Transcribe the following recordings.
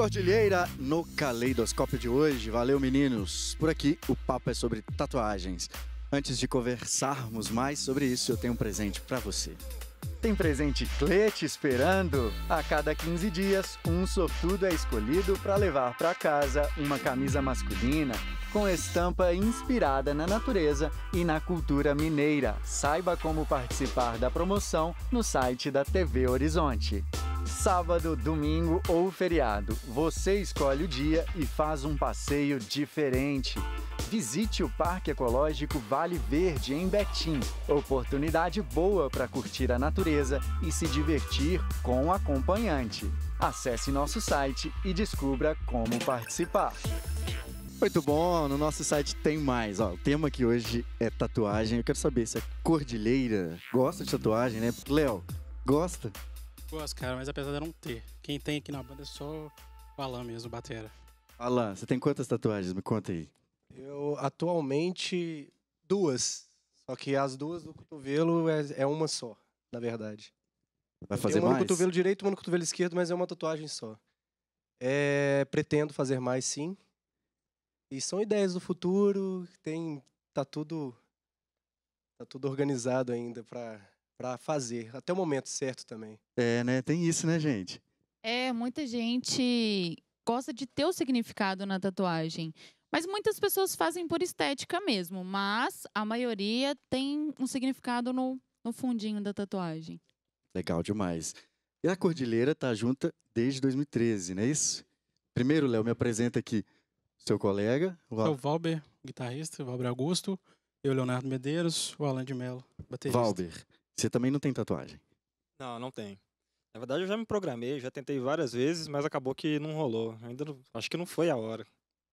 Cordilheira no Caleidoscópio de hoje. Valeu, meninos. Por aqui, o papo é sobre tatuagens. Antes de conversarmos mais sobre isso, eu tenho um presente pra você. Tem presente Clê te esperando? A cada 15 dias, um sortudo é escolhido para levar para casa uma camisa masculina com estampa inspirada na natureza e na cultura mineira. Saiba como participar da promoção no site da TV Horizonte. Sábado, domingo ou feriado, você escolhe o dia e faz um passeio diferente. Visite o Parque Ecológico Vale Verde em Betim. Oportunidade boa para curtir a natureza e se divertir com o acompanhante. Acesse nosso site e descubra como participar. Muito bom, no nosso site tem mais. O tema aqui hoje é tatuagem. Eu quero saber se a Cordilheira gosta de tatuagem, né? Léo, gosta? Gosto, cara, mas apesar de eu não ter. Quem tem aqui na banda é só o Alan mesmo, o batera. Alan, você tem quantas tatuagens? Me conta aí. Eu, atualmente, 2. Só que as 2 do cotovelo é uma só, na verdade. Vai Tem fazer uma mais? no cotovelo direito e uma no cotovelo esquerdo, mas é uma tatuagem só. Pretendo fazer mais, sim. E são ideias do futuro, tá tudo organizado ainda pra fazer. Até o momento certo também. É, né? Tem isso, né, gente? Muita gente gosta de ter o significado na tatuagem. Mas muitas pessoas fazem por estética mesmo. Mas a maioria tem um significado no fundinho da tatuagem. Legal demais. E a Cordilheira tá junta desde 2013, não é isso? Primeiro, Léo, me apresenta aqui seu colega. Sou o Valber, guitarrista, o Valber Augusto. Eu, Leonardo Medeiros, o Alan de Mello, baterista. Valber, você também não tem tatuagem? Não, não tem. Na verdade, eu já me programei, já tentei várias vezes, mas acabou que não rolou. Acho que não foi a hora.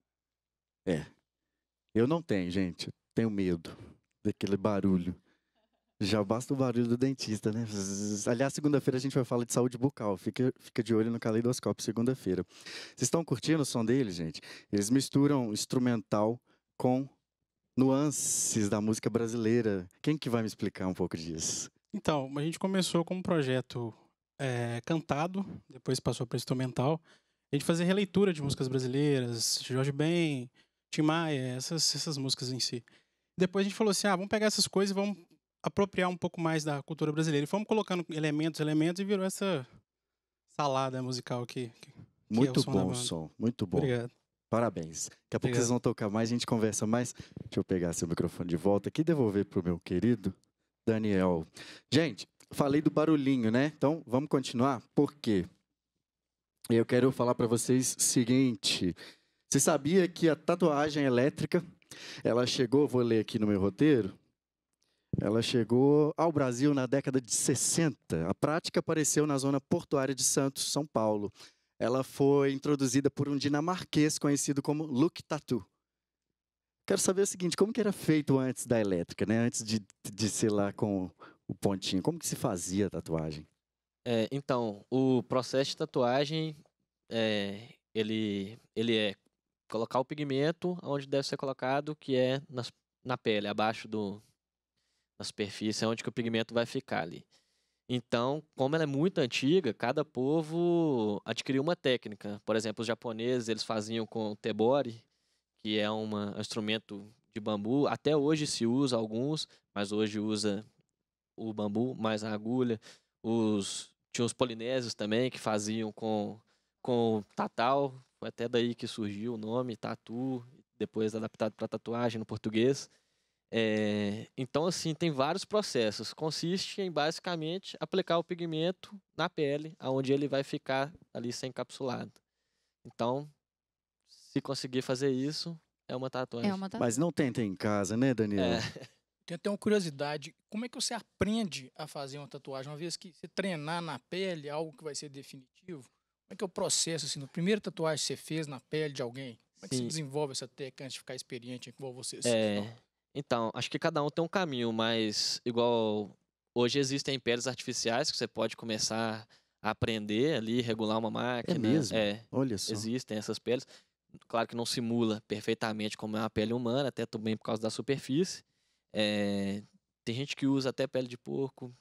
Eu não tenho, gente. Eu tenho medo daquele barulho. Já basta o barulho do dentista, né? Aliás, segunda-feira a gente vai falar de saúde bucal. Fica de olho no Caleidoscópio, segunda-feira. Vocês estão curtindo o som deles, gente? Eles misturam instrumental com nuances da música brasileira. Quem que vai me explicar um pouco disso? Então, a gente começou com um projeto cantado, depois passou para instrumental. A gente fazia releitura de músicas brasileiras, Jorge Ben, Tim Maia, essas músicas em si. Depois a gente falou assim, vamos pegar essas coisas e vamos apropriar um pouco mais da cultura brasileira. E fomos colocando elementos e virou essa salada musical que Muito é o som bom da o banda. som, muito bom. Obrigado. Parabéns. Daqui a pouco Obrigado. vocês vão tocar mais, a gente conversa mais. Deixa eu pegar seu microfone de volta aqui e devolver pro meu querido Daniel. Gente, falei do barulhinho, né? Então, vamos continuar? Por quê? Eu quero falar para vocês o seguinte. Você sabia que a tatuagem elétrica, ela chegou, vou ler aqui no meu roteiro, ela chegou ao Brasil na década de 60. A prática apareceu na zona portuária de Santos, São Paulo. Ela foi introduzida por um dinamarquês conhecido como Luc Tattoo. Quero saber o seguinte, como que era feito antes da elétrica, né? Antes de ser lá com o pontinho, como que se fazia a tatuagem? Então, o processo de tatuagem, ele é colocar o pigmento onde deve ser colocado, que é na pele, abaixo na superfície, é onde que o pigmento vai ficar ali. Então, como ela é muito antiga, cada povo adquiriu uma técnica. Por exemplo, os japoneses, eles faziam com tebori, que é um instrumento de bambu. Até hoje se usa alguns, mas hoje usa o bambu mais a agulha. Tinha os polinésios também, que faziam com tatal. Foi até daí que surgiu o nome, tatu, depois adaptado para tatuagem no português. Então, assim, tem vários processos. Consiste em, basicamente, aplicar o pigmento na pele, onde ele vai ficar ali sem encapsulado. Então, se conseguir fazer isso, é uma tatuagem. Mas não tentem em casa, né, Daniel? Tenho até uma curiosidade. Como é que você aprende a fazer uma tatuagem? Uma vez que você treinar na pele, algo que vai ser definitivo, como é que é o processo, assim, no primeiro tatuagem que você fez na pele de alguém? Como é que você desenvolve essa técnica antes de ficar experiente igual vocês? Então, acho que cada um tem um caminho, mas igual hoje existem peles artificiais que você pode começar a aprender ali, regular uma máquina. É mesmo? Olha só. Existem essas peles. Claro que não simula perfeitamente como é uma pele humana, até também por causa da superfície. Tem gente que usa até pele de porco.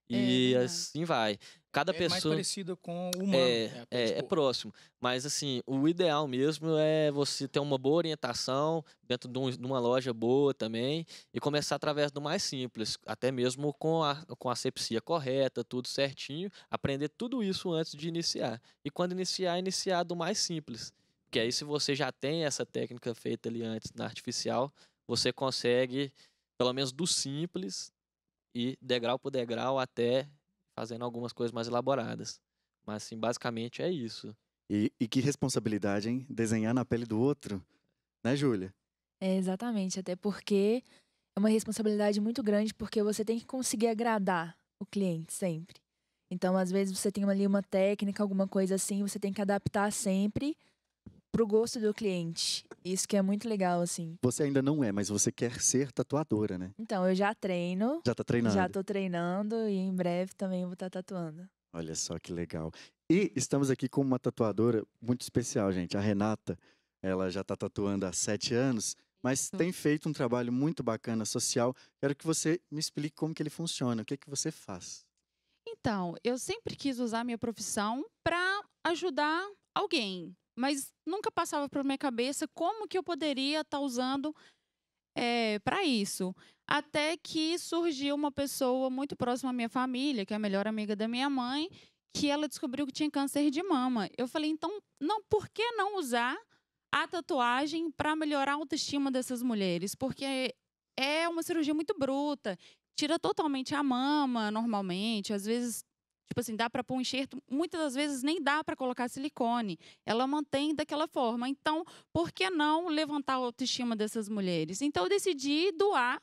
E verdade. assim vai. Cada É mais pessoa parecida com o humano. é, né, a pele de é porco. próximo. Mas assim, o ideal mesmo é você ter uma boa orientação dentro de uma loja boa também e começar através do mais simples, até mesmo com a asepsia correta, tudo certinho, aprender tudo isso antes de iniciar. E quando iniciar do mais simples. Porque aí se você já tem essa técnica feita ali antes na artificial, você consegue, pelo menos do simples, ir degrau por degrau até fazendo algumas coisas mais elaboradas. Mas, assim, basicamente é isso. E que responsabilidade, hein? Desenhar na pele do outro, né, Júlia? É, exatamente, até porque é uma responsabilidade muito grande, porque você tem que conseguir agradar o cliente sempre. Então, às vezes, você tem ali uma técnica, alguma coisa assim, você tem que adaptar sempre pro gosto do cliente. Isso que é muito legal, assim. Você ainda não é, mas você quer ser tatuadora, né? Então, eu já treino, Já tá treinando. já tô treinando e em breve também vou estar tatuando. Olha só que legal. E estamos aqui com uma tatuadora muito especial, gente. A Renata, ela já está tatuando há 7 anos, mas tem feito um trabalho muito bacana, social. Quero que você me explique como que ele funciona, o que que você faz. Então, eu sempre quis usar minha profissão para ajudar alguém, mas nunca passava por minha cabeça como que eu poderia estar usando para isso. Até que surgiu uma pessoa muito próxima à minha família, que é a melhor amiga da minha mãe, que ela descobriu que tinha câncer de mama. Eu falei, então, não, por que não usar a tatuagem para melhorar a autoestima dessas mulheres? Porque é uma cirurgia muito bruta, tira totalmente a mama, normalmente. Às vezes, tipo assim, dá para pôr um enxerto, muitas das vezes nem dá para colocar silicone. Ela mantém daquela forma. Então, por que não levantar a autoestima dessas mulheres? Então, eu decidi doar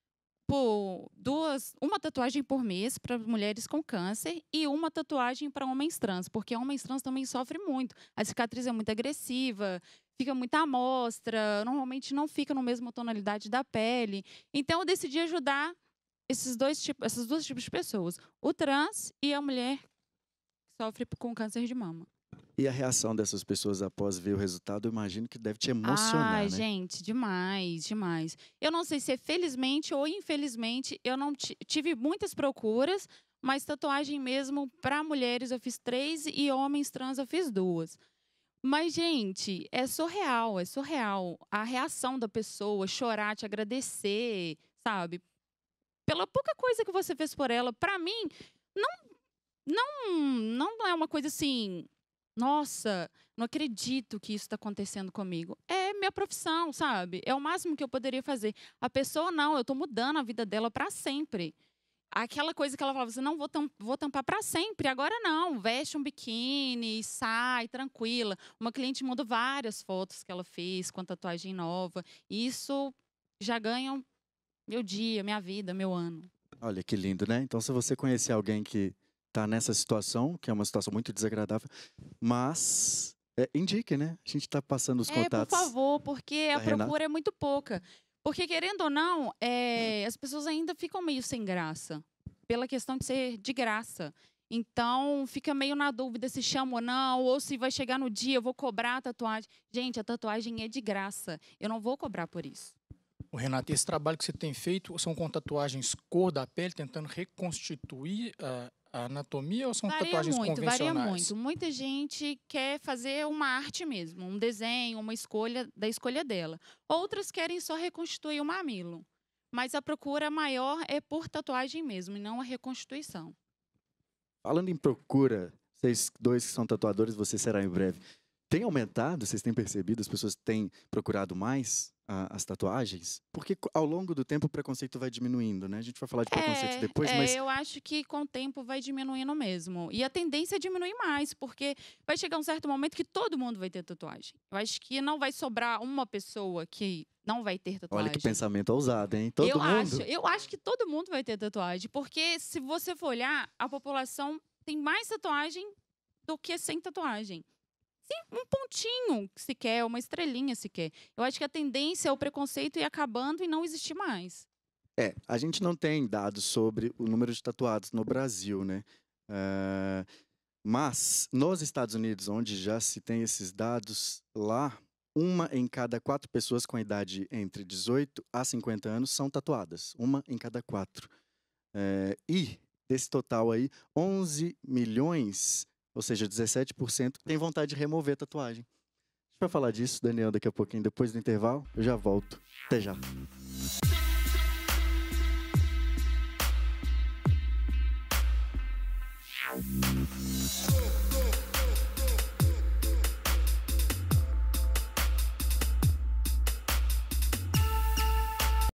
uma tatuagem por mês para mulheres com câncer e uma tatuagem para homens trans, porque homens trans também sofrem muito. A cicatriz é muito agressiva, fica muita amostra, normalmente não fica na mesma tonalidade da pele. Então, eu decidi ajudar esses dois tipos de pessoas, o trans e a mulher que sofre com câncer de mama. E a reação dessas pessoas após ver o resultado, eu imagino que deve te emocionar, Ai, né? gente, demais, demais. Eu não sei se é felizmente ou infelizmente, eu não tive muitas procuras, mas tatuagem mesmo para mulheres eu fiz 3 e homens trans eu fiz 2. Mas, gente, é surreal, é surreal. A reação da pessoa, chorar, te agradecer, sabe? Pela pouca coisa que você fez por ela, para mim, não é uma coisa assim, nossa, não acredito que isso está acontecendo comigo. É minha profissão, sabe? É o máximo que eu poderia fazer. A pessoa, não, eu estou mudando a vida dela para sempre. Aquela coisa que ela falava assim, não, vou tampar para sempre. Agora não, veste um biquíni, sai tranquila. Uma cliente mandou várias fotos que ela fez com a tatuagem nova. Isso já ganha meu dia, minha vida, meu ano. Olha que lindo, né? Então, se você conhecer alguém que tá nessa situação, que é uma situação muito desagradável, mas indique, né? A gente tá passando os Por contatos. favor, porque a da Renata. procura é muito pouca. Porque, querendo ou não, as pessoas ainda ficam meio sem graça. Pela questão de ser de graça. Então, fica meio na dúvida se chama ou não, ou se vai chegar no dia, eu vou cobrar a tatuagem. Gente, a tatuagem é de graça. Eu não vou cobrar por isso. O Renato, esse trabalho que você tem feito são com tatuagens cor da pele, tentando reconstituir a anatomia, ou são tatuagens convencionais? Varia muito. Muita gente quer fazer uma arte mesmo, um desenho, uma escolha da escolha dela. Outras querem só reconstituir o mamilo. Mas a procura maior é por tatuagem mesmo, e não a reconstituição. Falando em procura, vocês dois que são tatuadores, você será em breve. Tem aumentado? Vocês têm percebido? As pessoas têm procurado mais as tatuagens? Porque ao longo do tempo o preconceito vai diminuindo, né? A gente vai falar de preconceito depois, mas eu acho que com o tempo vai diminuindo mesmo. E a tendência é diminuir mais, porque vai chegar um certo momento que todo mundo vai ter tatuagem. Eu acho que não vai sobrar uma pessoa que não vai ter tatuagem. olha que pensamento ousado, hein? Todo mundo. Eu acho que todo mundo vai ter tatuagem, porque se você for olhar, a população tem mais tatuagem do que sem tatuagem. Sim, um pontinho sequer, uma estrelinha sequer. Eu acho que a tendência é o preconceito ir acabando e não existir mais. A gente não tem dados sobre o número de tatuados no Brasil, né? Mas nos Estados Unidos, onde já se tem esses dados, lá 1 em cada 4 pessoas com idade entre 18 a 50 anos são tatuadas. 1 em cada 4. E desse total aí, 11 milhões, ou seja, 17%, tem vontade de remover a tatuagem. A gente vai falar disso, Daniel, daqui a pouquinho, depois do intervalo. Eu já volto. Até já.